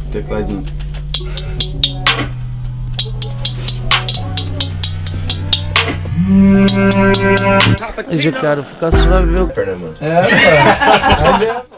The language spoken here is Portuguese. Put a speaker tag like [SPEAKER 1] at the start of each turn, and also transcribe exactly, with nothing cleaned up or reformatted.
[SPEAKER 1] Tecladinho.
[SPEAKER 2] Eu já quero ficar suave, viu?
[SPEAKER 1] É, pô.